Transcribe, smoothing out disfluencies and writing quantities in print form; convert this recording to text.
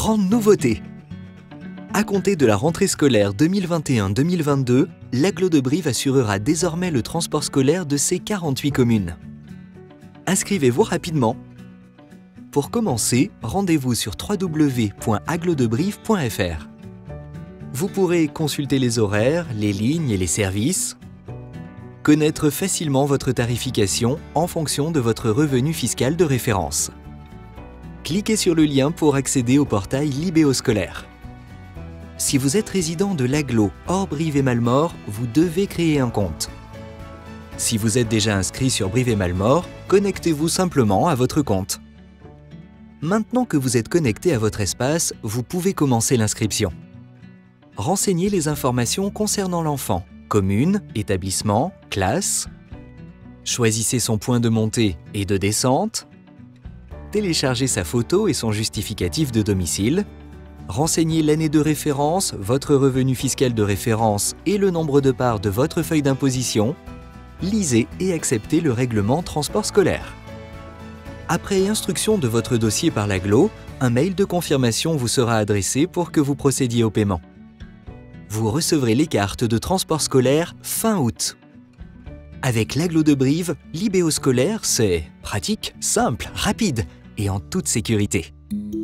grande nouveauté! À compter de la rentrée scolaire 2021-2022, l'Agglo de Brive assurera désormais le transport scolaire de ses 48 communes. Inscrivez-vous rapidement. Pour commencer, rendez-vous sur www.agglodebrive.fr. Vous pourrez consulter les horaires, les lignes et les services, connaître facilement votre tarification en fonction de votre revenu fiscal de référence. Cliquez sur le lien pour accéder au portail Libéo Scolaire. Si vous êtes résident de l'Agglo hors Brive et Mallemort, vous devez créer un compte. Si vous êtes déjà inscrit sur Brive et Mallemort, connectez-vous simplement à votre compte. Maintenant que vous êtes connecté à votre espace, vous pouvez commencer l'inscription. Renseignez les informations concernant l'enfant, commune, établissement, classe. Choisissez son point de montée et de descente. Téléchargez sa photo et son justificatif de domicile. Renseignez l'année de référence, votre revenu fiscal de référence et le nombre de parts de votre feuille d'imposition. Lisez et acceptez le règlement transport scolaire. Après instruction de votre dossier par l'Agglo, un mail de confirmation vous sera adressé pour que vous procédiez au paiement. Vous recevrez les cartes de transport scolaire fin août. Avec l'Agglo de Brive, Libéo Scolaire, c'est pratique, simple, rapide et en toute sécurité.